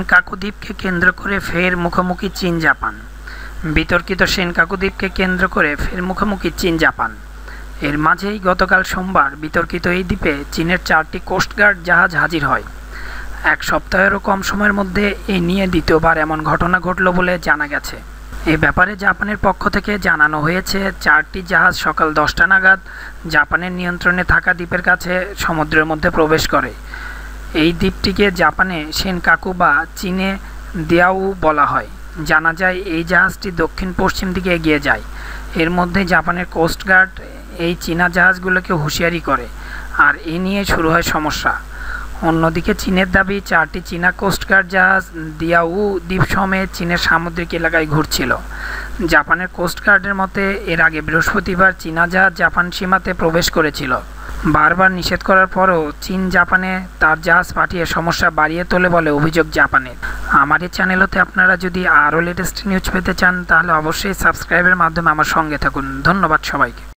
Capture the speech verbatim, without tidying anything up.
Senkaku দ্বীপকে কেন্দ্র করে ফের মুখোমুখি চীন জাপান। বিতর্কিত সেনকাকু দ্বীপকে কেন্দ্র করে ফের মুখোমুখি চীন জাপান। এর মাঝেই গতকাল সোমবার বিতর্কিত এই দ্বীপে চীনের চারটি কোস্টগার্ড জাহাজ হাজির হয়। এক সপ্তাহেরও কম সময়ের মধ্যে এ নিয়ে দ্বিতীয়বার এমন ঘটনা ঘটল বলে জানা গেছে। এ ব্যাপারে জাপানের পক্ষ থেকে জানানো হয়েছে, চারটি জাহাজ সকাল দশটা নাগাদ জাপানের নিয়ন্ত্রণে থাকা দ্বীপের কাছে সমুদ্রের মধ্যে প্রবেশ করে। এই দ্বীপটিকে জাপানে সেনকাকু বা চীনে দিয়াও বলা হয়। জানা যায় এই জাহাজটি দক্ষিণ পশ্চিম দিকে এগিয়ে যায়। এর মধ্যে জাপানের কোস্টগার্ড এই চীনা জাহাজগুলোকে হুঁশিয়ারি করে, আর এ নিয়ে শুরু হয় সমস্যা। অন্যদিকে চীনের দাবি, চারটি চীনা কোস্টগার্ড জাহাজ দিয়াও দ্বীপ সমেত চীনের সামুদ্রিক এলাকায় ঘুরছিল। জাপানের কোস্টগার্ডের মতে এর আগে বৃহস্পতিবার চীনা জাহাজ জাপান সীমাতে প্রবেশ করেছিল। বারবার নিষেধ করার পরও চীন জাপানে তার জাহাজ পাঠিয়ে সমস্যা বাড়িয়ে তোলে বলে অভিযোগ জাপানের। আমার এই চ্যানেলতে আপনারা যদি আরও লেটেস্ট নিউজ পেতে চান তাহলে অবশ্যই সাবস্ক্রাইবের মাধ্যমে আমার সঙ্গে থাকুন। ধন্যবাদ সবাইকে।